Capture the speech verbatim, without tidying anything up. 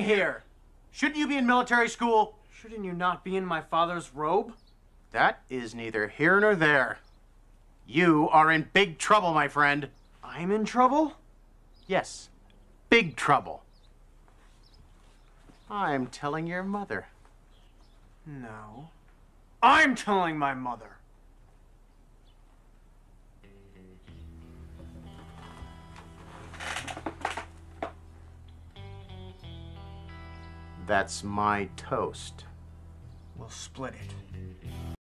here? Shouldn't you be in military school? Shouldn't you not be in my father's robe? That is neither here nor there. You are in big trouble, my friend. I'm in trouble? Yes, big trouble. I'm telling your mother. No. I'm telling my mother. That's my toast. We'll split it.